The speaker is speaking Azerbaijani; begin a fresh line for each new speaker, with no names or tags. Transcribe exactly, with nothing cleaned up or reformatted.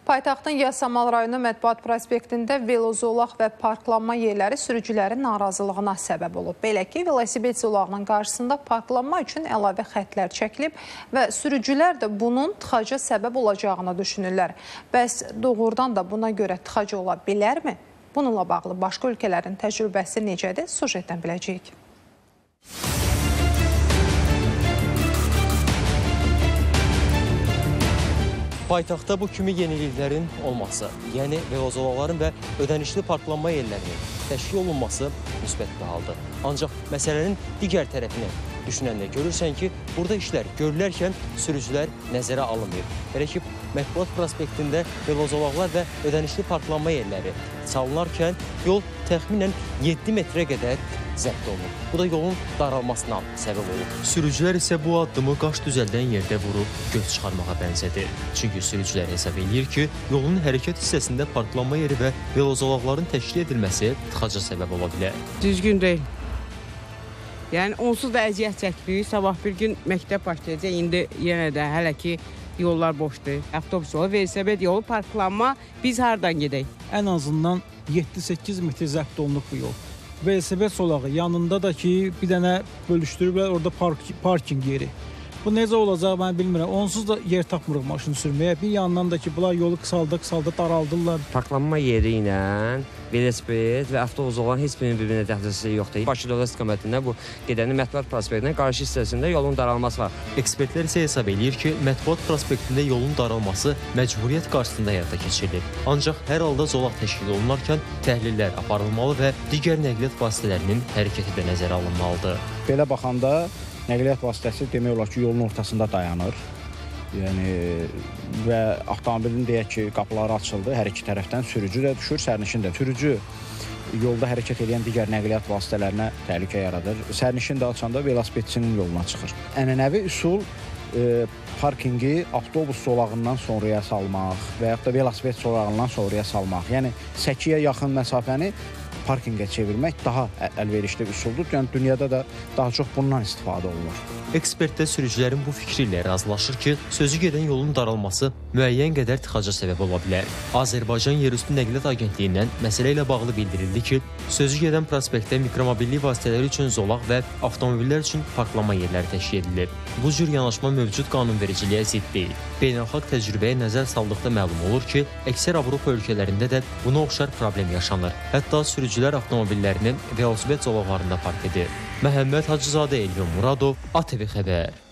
Paytaxtın Yasamal rayonu Mətbuat prospektində velozolaq və parklanma yerləri sürücülərin narazılığına səbəb olub. Belə ki, velosiped zolağının qarşısında parklanma üçün əlavə xətlər çəkilib və sürücülər də bunun tıxaca səbəb olacağını düşünürlər. Bəs doğrudan da buna görə tıxac ola bilərmi? Bununla bağlı başqa ölkələrin təcrübəsi necədir? Sujetdən biləcəyik.
Paytaxtda bu kimi yeniliklərin olması, yəni velozolaqların və ödənişli parklanma yerlərinin təşkil olunması müsbət bir haldır. Ancaq məsələnin digər tərəfini düşünəndə görürsən ki, burada işlər görülərkən sürücülər nəzərə alınmır. Belə ki, Mətbuat prospektində velozolaqlar və ödənişli parklanma yerləri salınarkən yol təxminən yeddi metrə qədər zəbt olunub. Bu da yolun daralmasına səbəb olub. Sürücülər isə bu addımı qaş düzəldən yerdə vurub göz çıxarmağa bənzədir. Çünki sürücülər hesab edir ki, yolun hərəkət hissəsində parklanma yeri və velozolaqların təşkil edilməsi tıxaca səbəb ola bilər.
Düzgün deyil. Yəni onsuz da əziyyət çəkirik. Sabah bir gün məktəb başlayacaq. İndi yenə də hələ ki yollar boşdur. Avtobus yolu, velosiped yolu, parklanma. Biz hardan gedək?
Ən azından yeddi səkkiz metr zəbt olunub bu yol. Velosiped solağı yanında da ki bir dənə bölüşdürüblər orada park, parking yeri. Bu necə olacaq mən bilmirəm. Onsuz da yer tapmırıq maşını sürməyə. Bir yandan da ki bunlar yolu qısaldı, qısaldı, daraldırlar.
Parklanma yeri ilə velosiped və avtobus olan heç birinin bir-birinə dəhlizçiliyi yoxdur. Bakı dövlət istiqamətində bu gedənin Mətbuat prospektinin qarşı hissəsində yolun daralması var.
Ekspertlər isə hesab edir ki, Mətbuat prospektində yolun daralması məcburiyyət qarşısında həyata keçirilir. Ancaq hər halda zolaq təşkil olunarkən təhlillər aparılmalı və digər nəqliyyat vasitələrinin hərəkəti də nəzərə alınmalıdır.
Belə baxanda nəqliyyat vasitəsi demək olar ki, yolun ortasında dayanır. Yəni və avtomobilin deyək ki, qapıları açıldı, hər iki tərəfdən sürücü də düşür, sərnişin də. Sürücü yolda hərəkət edən digər nəqliyyat vasitələrinə təhlükə yaradır. Sərnişin də açanda velosipedçinin yoluna çıxır. Ənənəvi üsul e, parkingi avtobus zolağından sonraya salmaq və yaxud da velosiped zolağından sonraya salmaq. Yəni səkiyə yaxın məsafəni parkinqə çevirmək daha əlverişli üsuldur. Yəni dünyada da daha çox bundan istifadə olunur.
Ekspertlər sürücülərin bu fikri ilə razılaşır ki, sözü gedən yolun daralması müəyyən qədər tıxaca səbəb ola bilər. Azərbaycan Yerüstü Nəqliyyat Agentliyindən məsələ ilə bağlı bildirildi ki, sözü gedən prospektdə mikromobillik vasitələri üçün zolaq və avtomobillər üçün parklanma yerləri təşkil edilir. Bu cür yanaşma mövcud qanunvericiliyə zidd deyil. Beynəlxalq təcrübəyə nəzər saldıqda məlum olur ki, əksər Avropa ölkələrində də buna oxşar problem yaşanır. Hətta sürücülər avtomobillərini velosiped zolaqlarında park edir. Məhəmməd Hacızadə, Elvin Muradov, A T V Xəbər.